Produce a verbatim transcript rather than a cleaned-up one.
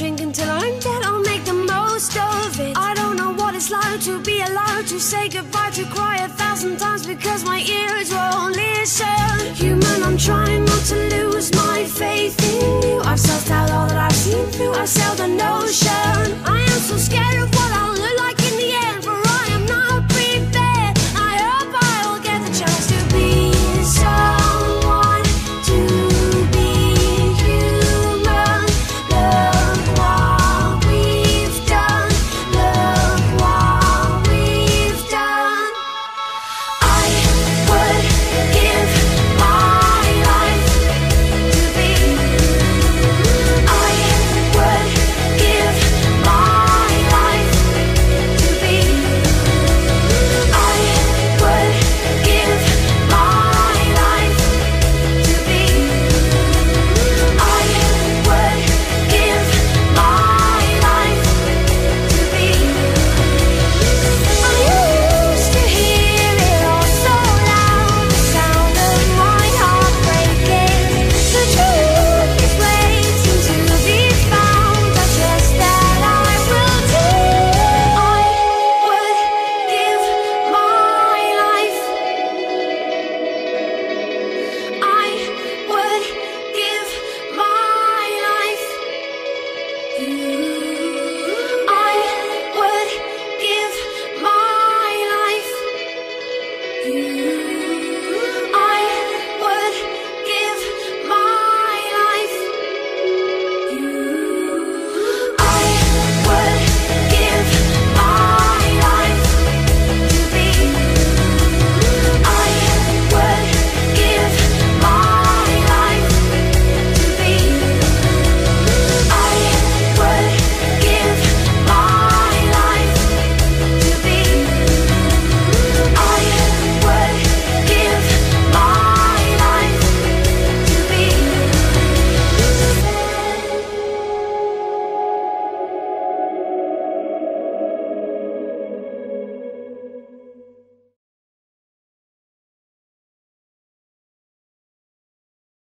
drink until I'm dead, I'll make the most of it. I don't know what it's like to be allowed to say goodbye, to cry a thousand times because my ears won't listen. Human, I'm trying not to lose my faith in you. I've sussed out all that I've seen through, I've sailed an ocean. I am so scared of what I'll